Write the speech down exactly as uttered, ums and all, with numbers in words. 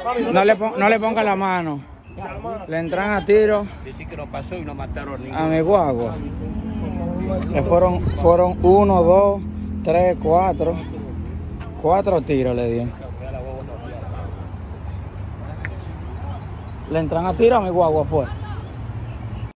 No le, no le ponga la mano. Le entran a tiro. Decir que no pasó y no mataron ninguno. A mi guagua. Le fueron, fueron uno, dos, tres, cuatro. Cuatro tiros le dieron. Le entran a tiro a mi guagua fue.